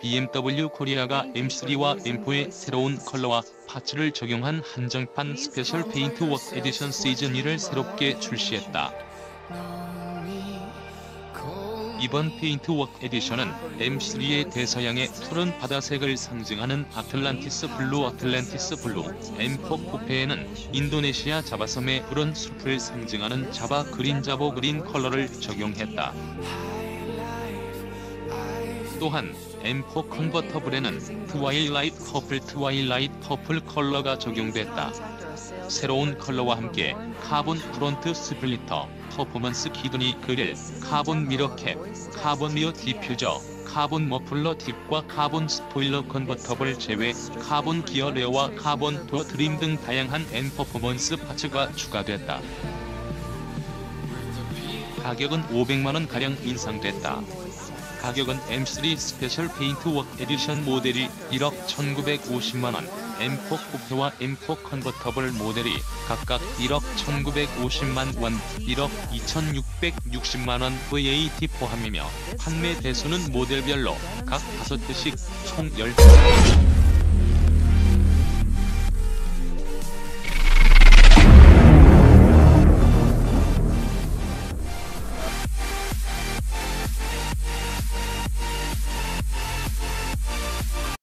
BMW 코리아가 M3와 M4의 새로운 컬러와 파츠를 적용한 한정판 스페셜 페인트워크 에디션 시즌2를 새롭게 출시했다. 이번 페인트워크 에디션은 M3의 대서양의 푸른 바다색을 상징하는 아틀란티스 블루, M4 쿠페에는 인도네시아 자바섬의 푸른 숲을 상징하는 자바 그린 자보 그린 컬러를 적용했다. 또한 M4 컨버터블에는 트와일라이트 퍼플 컬러가 적용됐다. 새로운 컬러와 함께 카본 프론트 스플리터, 퍼포먼스 키드니 그릴, 카본 미러캡, 카본 리어 디퓨저, 카본 머플러 팁과 카본 스포일러 컨버터블 제외, 카본 기어 레어와 카본 도어 트림 등 다양한 N 퍼포먼스 파츠가 추가됐다. 가격은 500만원가량 인상됐다. 가격은 M3 스페셜 페인트워크 에디션 모델이 1억 1950만원, M4 쿠페와 M4 컨버터블 모델이 각각 1억 1950만원, 1억 2660만원 VAT 포함이며 판매 대수는 모델별로 각 5대씩 총 10대.